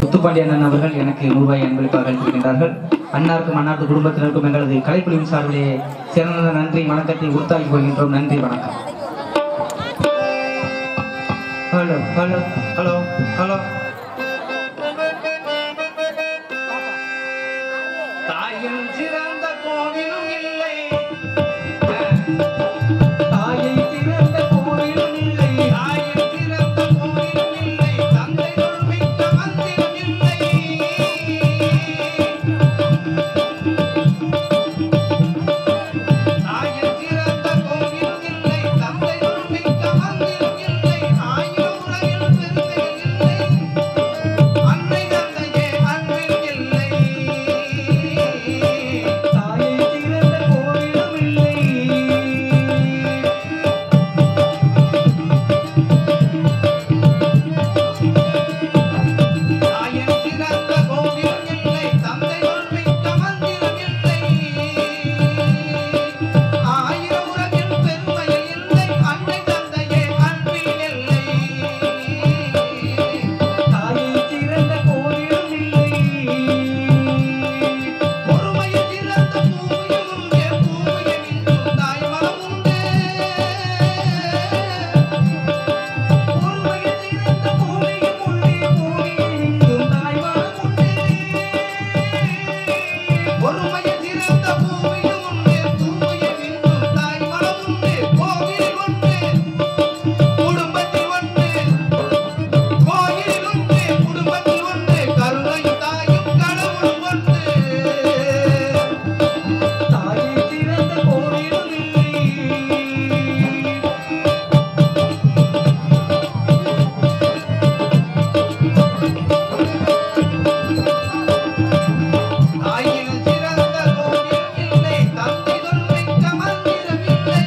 முத்துப்பாண்டி அண்ணன் அவர்கள் எனக்கு ரூபாய் அன்பளிப்பாக அளித்திருக்கின்றார்கள். அன்னாருக்கும் அன்னாரது குடும்பத்தினருக்கும் எங்களது கலைக்குழுவின் சார்பிலே சிறந்த நன்றி வணக்கத்தை உறுத்தாக்கி கொள்கின்றோம். நன்றி, வணக்கம். Hello hello hello hello. தாயின் சிறந்த கோவிலும் இல்லை, தாயை சிறந்த கோவிலும் இல்லை, தாயின் சிறந்த கோவிலும் இல்லை, தந்தைகள் மிக்க மந்திரம் இல்லை. தாயின் சிறந்த கோவிலும் இல்லை, தந்தைகள் மிக்க மந்திரம் இல்லை, ஆயிரம் உலகில் பெருமைகள் இல்லை, அன்னை தந்தையே அன்பில் இல்லை. தாயை சிறந்த கோவிலும் இல்லை. தாயின் சிறந்த கோவிலும் இல்லை, தந்தைகள் மிக்க மந்திரம் இல்லை, ஆயிரம் உலகில் பெருமையில் இல்லை, அன்னை தந்தையே அன்பில் இல்லை. தாயை சிறந்த கோவிலும் இல்லை. பொறுமையில் சிறந்த பூமியும் உண்டு, பூமியை மிஞ்சும் தாய்மனம் உண்டு. பொறுமையில் சிறந்த பூமியும் உண்டு, பூமியை மிஞ்சும் தாய்மனம் உண்டு. பொறுமையில் சிறந்த பூமியும் உண்டு, பூமியை மிஞ்சும் தாய்மனம் உண்டு. கோவில் உண்டு, குடும்பத்தில் உண்டு, கோயிலில் உண்டு, குடும்பத்தில் உண்டு, கருணையும் தாயும் கடவுளும் உண்டு. தாயை சிறந்த கோவிலும் இல்லை. தாயின் சிறந்த கோவிலும் இல்லை, தந்தைகள் மிக்க மந்திரம் இல்லை,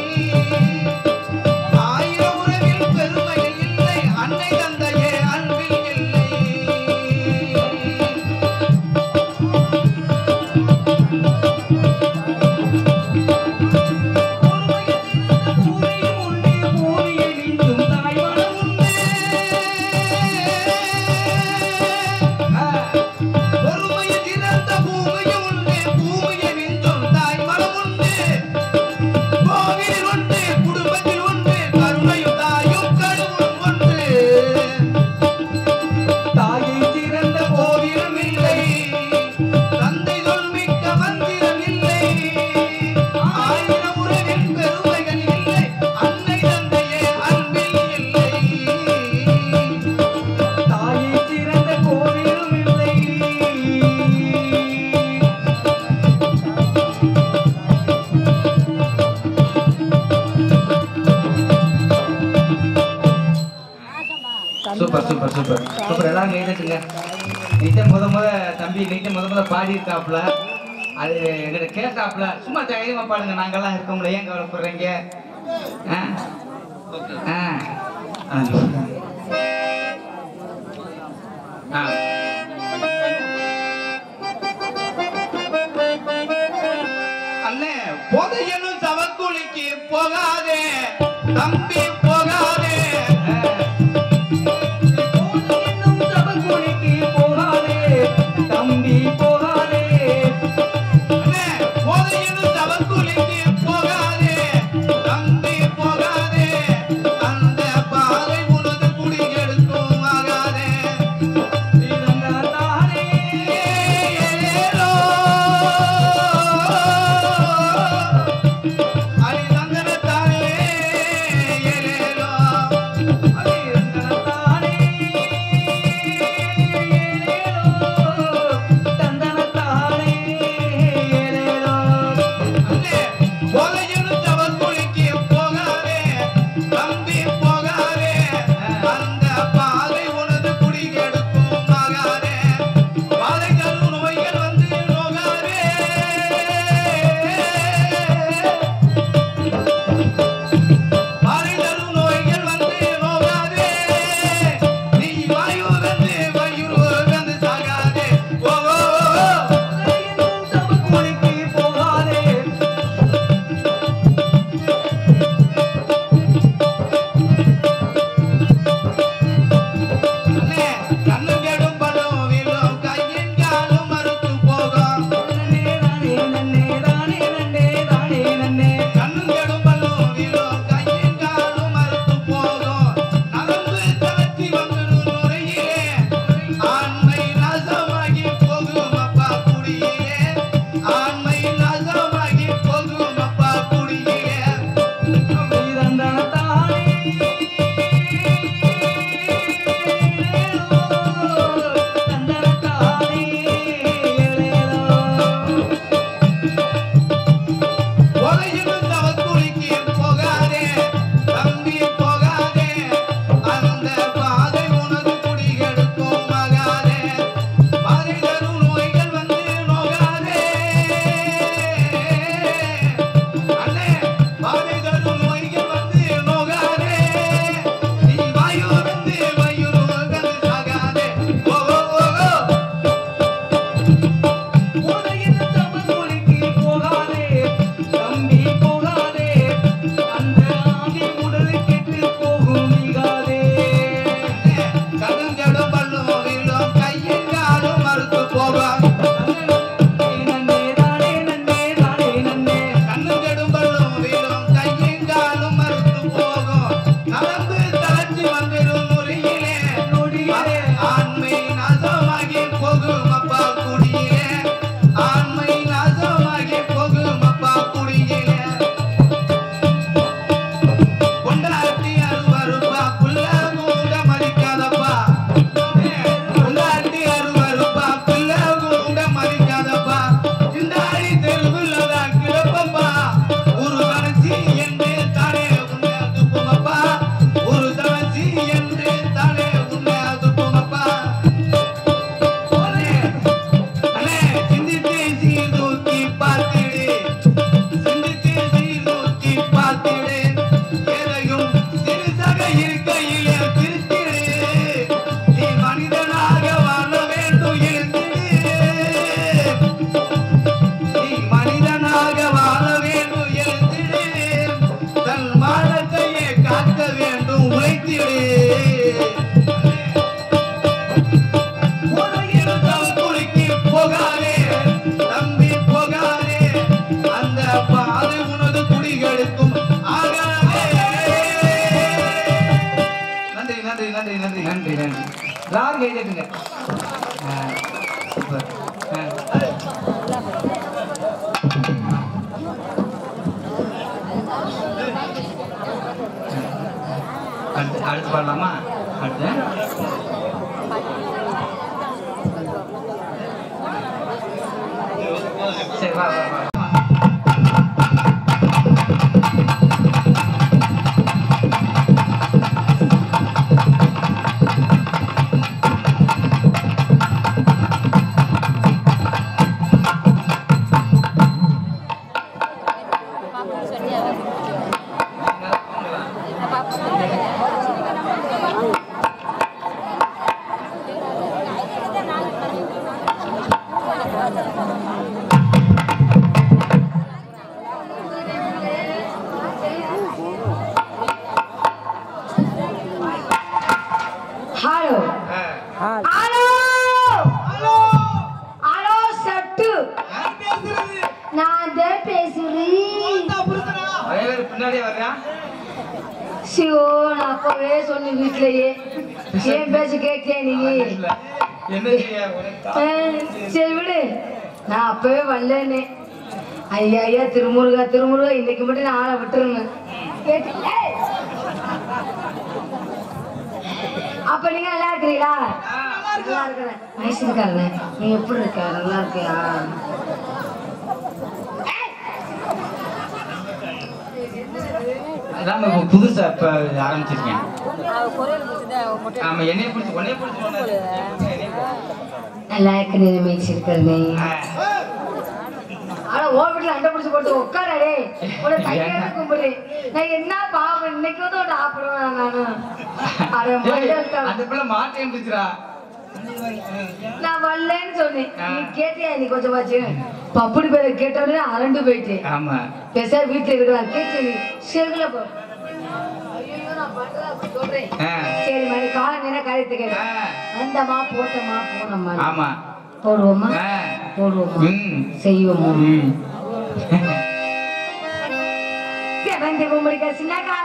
ஆயிரம் உறவில் பெருமையில் இல்லை, அன்னை தந்தையே அன்பில் இல்லை. பொறுமையில் சிறந்த பூமியும் உண்டு, பூமியை மிஞ்சும் தாய்மனம் உண்டு. பொறுமையில் சிறந்த பூமியும் உண்டு, பூமியை மிஞ்சும் தாய்மனம் உண்டு. கோவிலில் உண்டு, குடும்பத்தில் உண்டு, கருணையும் தாயும் கடவுளும் உண்டு. தாயை சிறந்த கோவிலும் இல்லை, தந்தைகள் மிக்க மந்திரம் இல்லை, ஆயிரம் உறவில் பெருமைகள் இல்லை, அன்னை தந்தையே அன்பில் இல்லை. தாயை சிறந்த கோவிலும் இல்லை. Super super super super. எல்லாரும் கைதட்டுங்க. நீட்டே முத தம்பி நீட்டே முத பாடியிருக்காப்புல, அது எங்கிட்ட கேட்டாப்புல. சும்மா தைரியமா பாடுங்க, நாங்கெல்லாம் இருக்கோம்ல, ஏன் கவலைப்படுறீங்க? ஆ ஆ ஆ ஆ. அண்ணே போதையனும் சவக்குழிக்கு போகாதே தம்பி போகாதே, போதையனும் சவக்குழிக்கு போகாதே தம்பி போகாதே. அண்ணே போதையனும் சவக்குழிக்கு போகாதே தம்பி போகாதே, அந்த பாதை உனது குடிகெடுக்கும் ஆகாதே. தானே ஏலோ அடி தங்கன தானே சூப்பர். அடுத்து பாடலாமா? அடுத்து சரி வா வா வா. சரி விடு, நான் அப்பவே வரலன்னு. ஐயா ஐயா திருமுருகா திருமுருகா, இன்னைக்கு மட்டும் நான் ஆளை விட்டுருங்க. அப்ப நீங்க நல்லா இருக்கிறீங்களா? நல்லா இருக்கிறேன். வயசுக்காரனே, நீ எப்படி இருக்க? நல்லா இருக்கியா? புதுசா இப்ப ஆரம்பிச்சிருக்கேன். ஆமா, என்னைய பிடிச்சி நல்லா இருக்கிறேன் மேய்ச்சிருக்கிறனே. ஆனா ஓ வீட்டுல அண்டை பிடிச்சி போட்டு உட்காரே உன கையில கும்பிடு. நான் என்ன பாவம், இன்னைக்கு வந்து ஒன்று ஆப்பிடுவேன் நானும். அந்த பிள்ளை மாட்டேன் பிடிச்சிரா. நான் வரலன்னு சொன்னேன், நீ கேட்டியா? நீ கொஞ்சம் பாச்சு பப்புடி பேரை கேட்டோடனே அரண்டு போயிட்டு. ஆமா, பேச வீட்டுல இருக்கலாம் கேட்டு நீ செருகுல போ. சொல்றேன் சரி மாதிரி கால நேரம் காரியத்தை கேட்க வந்தமா போட்டமா போனோமா. ஆமா, போடுவோமா போடுவோமா செய்வோமா. செவந்தி கும்பிடிக்க சின்னக்கா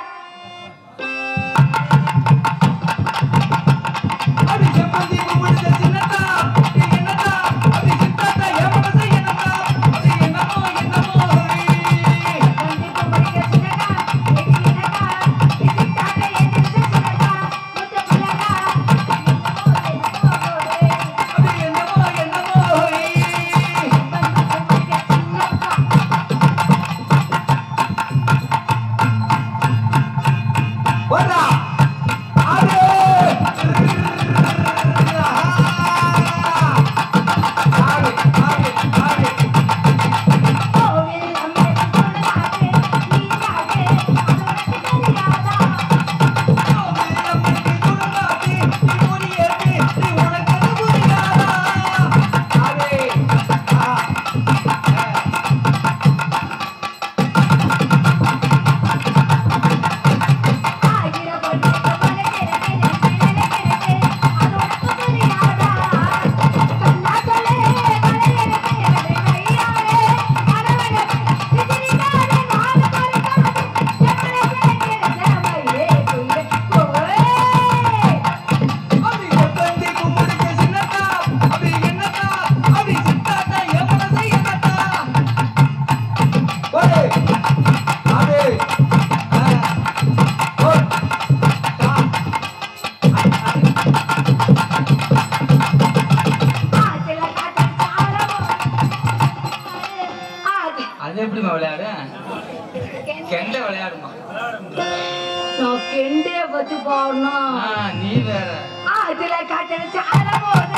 நீ வேற அதுல காட்டல சார போது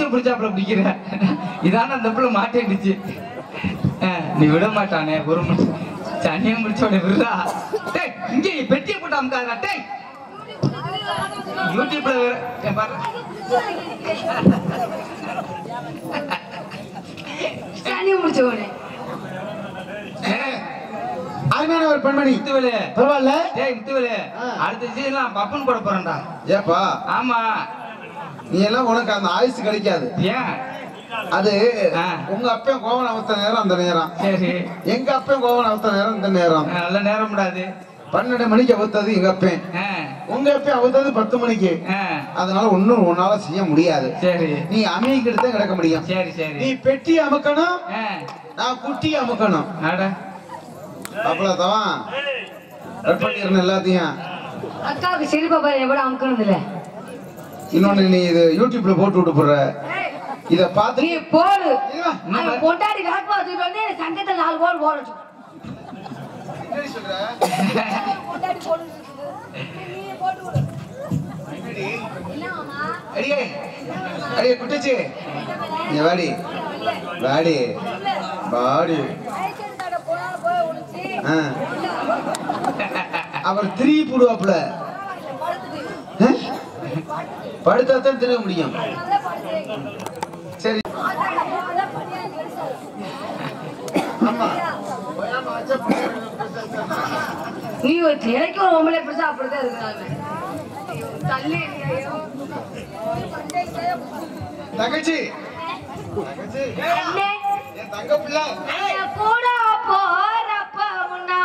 பிடிச்சாப்புல பிடிக்கிற இதான அந்த பிள்ளை மாட்டிடுச்சு. நீ விட மாட்டானே ஒரு மனுஷன் சனியம் பிடிச்சோட விடுறா. டேய் இங்கே பெட்டியை போட்டு அமுக்காதா. டேய் யூடியூப்ல பாரு சனியம் பிடிச்சவனே அருமையான ஒரு பெண்மணி. முத்துவேலு பரவாயில்ல. டேய் முத்துவேலு அடுத்த சீசன்ல பப்பன் போட போறேன்டா. ஏப்பா ஆமா நீ எல்லாம் உனக்கு அந்த ஆயுசு கிடைக்காது. ஏன் அது உங்க அப்பன் கோவன் அவத்த நேரம் அந்த நேரம். சரி எங்க அப்பன் கோவன் அவத்த நேரம் இந்த நேரம். நல்ல நேரம் கூடாது. 12 மணிக்கு அவத்தது எங்க அப்பன். உங்க அப்பன் அவத்தது 10 மணிக்கு. அதனால ஒன்னும் உன்னால செய்ய முடியாது. சரி நீ அமைக்கிட்டு தான் கிடக்க முடியும். சரி சரி நீ பெட்டி அமுக்கணும், நான் குட்டி அமுக்கணும். அவ்வளவுதான். ரெட் பண்ணிருந்த எல்லாத்தையும். அக்காவுக்கு சிரிப்பா பாரு எவ்வளவு அமுக்கணும் இல்ல. இன்னொன்னு நீ இது யூடியூப்ல போட்டு விட்டு போடுற. இத பாத்து நீ போடு. பொண்டாடி காட்டு வச்சுட்டு வந்து சங்கத்துல 4 கோல் போடட்டும். என்னடி சொல்ற? பொண்டாடி போடு. நீ போட்டு விடு. என்னம்மா? அடியே அடியே குட்டிச்சி நீ வாடி வாடி வாடி. அவர் திரி போடுவாப்ல. படுத்தாத்தான் தெரிய முடியும். சரி நீ எனக்கு ஒரு பொம்பளை பிடிச்சா அப்படிதான் இருக்கிறாங்க. தங்கச்சி என் தங்க பிள்ளை கூட போறப்ப முன்னா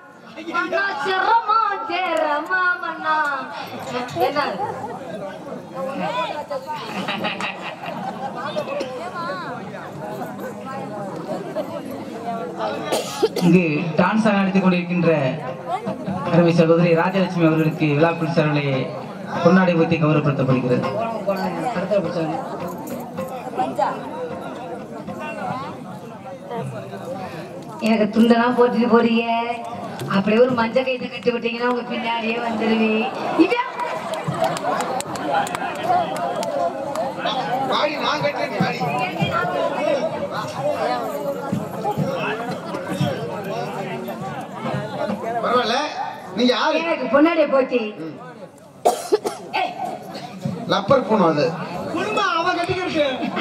சிரமா சேரமா மன்னா என்ன இங்கு டான்ஸ் நடத்தி கொண்டிருக்கின்ற அருமை சகோதரி ராஜலட்சுமி அவர்களுக்கு விழாக்குள் சரளை பொன்னாடை ஊற்றி கௌரவப்படுத்தப்படுகிறது. எனக்கு துண்டெல்லாம் போட்டுட்டு போறீங்க. அப்படியே ஒரு மஞ்சள் கைத்தை கட்டி விட்டீங்கன்னா உங்க பின்னாடியே வந்துருவேன். பரவாயில்ல. நீங்க யாரு? எனக்கு பொன்னாடியே போச்சு. லப்பர் போனோம் அது அவ கட்டிக்கிட்டு.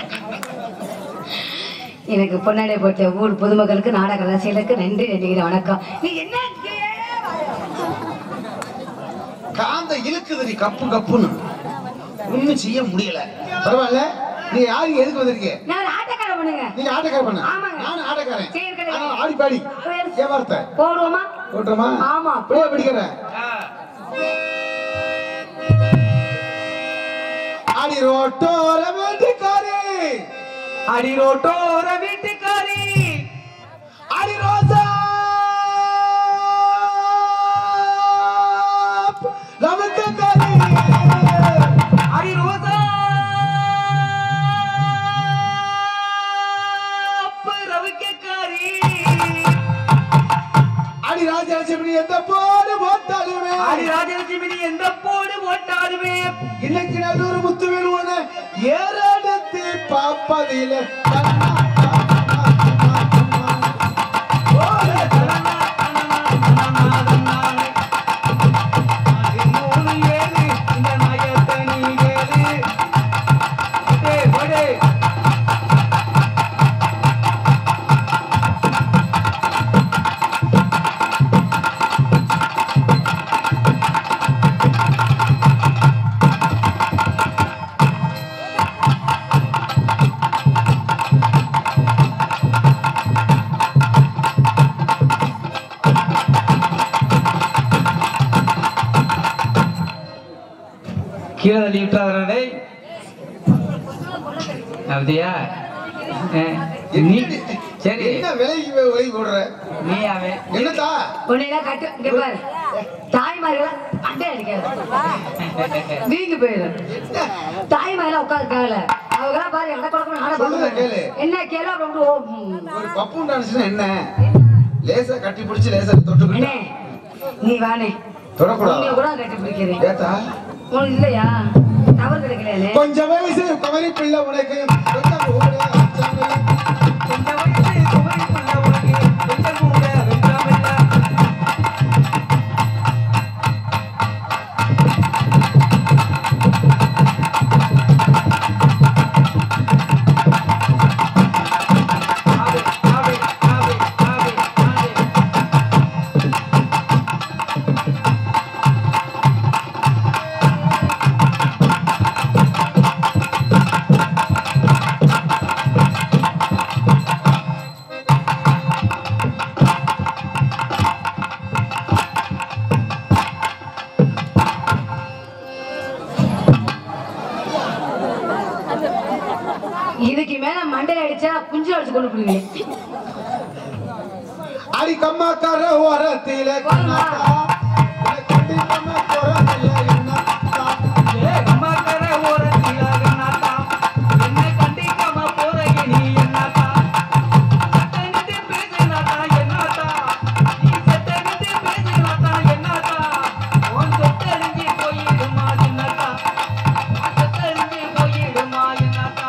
எனக்கு பொன்னாடியே போட்ட ஊர் பொதுமக்களுக்கு நாடக ரசிகர்களுக்கு நன்றி நன்றிகிறேன். வணக்கம். நீ என்ன காந்த இழுக்குது நீ கப்பு கப்புன்னு ஒண்ணும் செய்ய முடியல. பரவாயில்ல. நீ யாரு எதுக்கு வந்திருக்கீங்க? நான் ஆட்டக்கார பண்ணுங்க. நீங்க ஆட்டக்கார பண்ண. ஆமாங்க. நான் ஆட்டக்காரன். சரி கடை. ஆடி பாடி. ஏன் வார்த்தை? போடுவோமா? போடுறோமா? ஆமா. அப்படியே பிடிக்கிறேன். அடி ரோட்டோர வீட்டுக்காரி, அடி ரோட்டோர வீட்டுக்காரி, அடி ரோசா ரமத்தக்காரி, அடி ரோசா ரவிக்காரி, அடி ராஜலட்சுமி எந்த போடு போட்டாலுமே, அடி ராஜலட்சுமி எந்த போடு போட்டாலுமே இன்னைக்கு நல்லூர் முத்துவேல் உன ஏறெடுத்து பாப்பதில்லை. கீழே தள்ளி விட்டாதே அப்படியா? நீ சரி என்ன விலைக்கு விலை போடுற நீ அவன் என்னதா உன்னையெல்லாம் கட்டு. இங்க பாரு, தாய்மார்கள்லாம் அட்டை அடிக்காது, வீங்கி போயிடும். தாய்மாரெல்லாம் உட்காந்துருக்காங்கல்ல, அவங்கெல்லாம் பாரு எந்த குழப்பம் சொல்லுங்க கேளு. என்ன கேளு. அப்புறம் ஒரு பப்பு டான்ஸ்னா என்ன? லேசா கட்டி பிடிச்சு லேசா தொட்டுக்கிட்டு நீ வானே தொடக்கூடாது. கூட கட்டி பிடிக்கிறேன். ஏத்தா உனக்கு இல்லையா? தவறு கிடைக்கல. கொஞ்சம் வயசு குமரி பிள்ளை உனக்கு கொஞ்சம் கூட அச்சமில்லை. கொஞ்சம் வயசு குமரி புள்ள உனக்கு கொஞ்சம் கூட வெட்கமில்லை. ஆவே ஆவே ஆவே ஆவே ஆவே. இதுக்கு மேல மண்டையில அடிச்சா குஞ்சு அடிச்சு கொண்டு போடுவீங்க. அடி கம்மாக்கார ஓரத்தில கண்ணாத்தா உன்னை கண்டிப்பாம போறதில்லை என்னத்தா. அம்மாக்கர ஓரத்தில கண்ணாத்தா என்னை கண்டிக்காம போறீங்க நீ என்னத்தா. செத்தனிட்டு பேசுனாத்தா என்னத்தா. நீ செத்தனிட்டு பேசுனாத்தா என்னத்தா. உன் சொத்தறிஞ்சு போயிடுமா என்னத்தா. உன் சொத்தறிஞ்சு போயிடுமா என்னத்தா.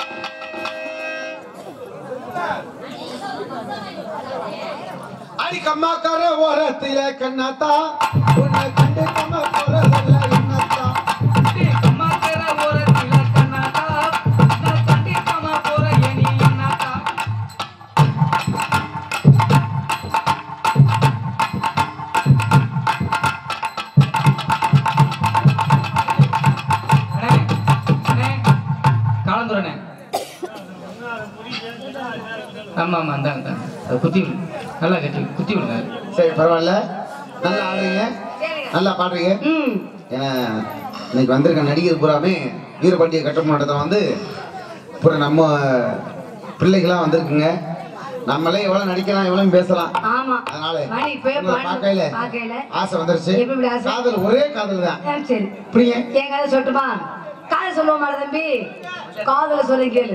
அடி கம்மாக்கார ஓரத்தில கண்ணாத்தா உன்னை கண்டிப்பாம போறதில்லை என்னத்தா. அம்மாக்கர ஓரத்தில கண்ணாத்தா நான் கண்டிக்காம போறீங்க நீ என்னத்தா. காலந்துரனே ஆமா ஆமா அந்த குத்தி விடு. நல்லா கட்டி குத்தி விடுங்க. சரி பரவாயில்ல, நல்லா ஆடுறீங்க, நல்லா பாடுறீங்க. ம். ஏன்னா இன்னைக்கு வந்திருக்க நடிகர் பூராமே வீரபாண்டிய கட்டமாட்டத்தில் வந்து அப்புறம் நம்ம பிள்ளைகளாம் வந்திருக்குங்க. நம்மளே எவ்வளவு நடிக்கலாம் எவ்வளவு பேசலாம். ஆமா. அதனால மணி இப்பவே உங்களை பார்க்கையில பார்க்கையில ஆசை வந்துருச்சு. எப்ப இப்படி ஆசை? காதல் ஒரே காதல் தான். சரி. இப்படிங்க என் கதை சொல்லட்டுமா? காதல் சொல்லுவோமா தம்பி? காதல சொல்ல கேளு.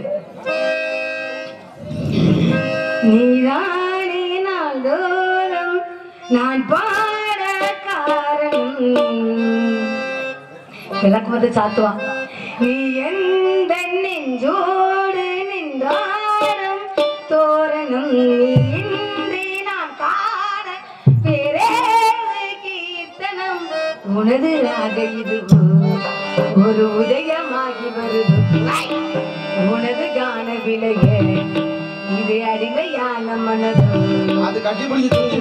நீதானே நாள்தோறும் நான் பாட காரணம். விளக்கு வந்து சாத்துவா. நீ எந்த நெஞ்சோடு நின்றாடும் தோரணம். நீ இன்றி நான் காண பேரேது கீர்த்தனம். உனது ராக இது ஒரு உதயமாகி வருது. உனது கான விலைய இது அடிமையான மனது. அது கட்டி பிடிச்சி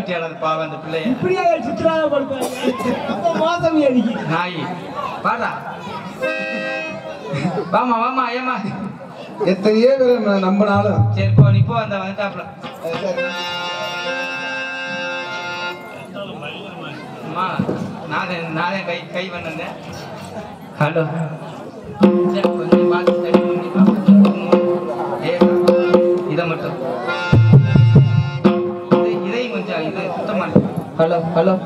விட்டியாளர் பாவம் அந்த பிள்ளைய இப்படியே சுற்றுலாவை படுப்பாங்க ரொம்ப மோசம் அடிக்கு நாய் பாடா வாமா வாமா ஏமா எத்தனையோ பேர் நம்பினாலும் சரி போ நீ போ அந்த வந்துட்டாப்ல அம்மா நானே கை பண்ணேன் ஹலோ கொஞ்சம் பார்த்து சரி பண்ணி இதை மட்டும் இதையும் கொஞ்சம் இது சுத்தமா ஹலோ ஹலோ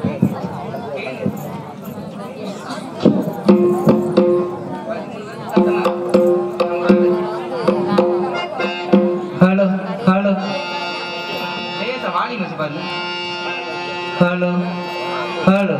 ஹலோ ஹலோ லேசா வாலி வச்சு பாருங்க ஹலோ ஹலோ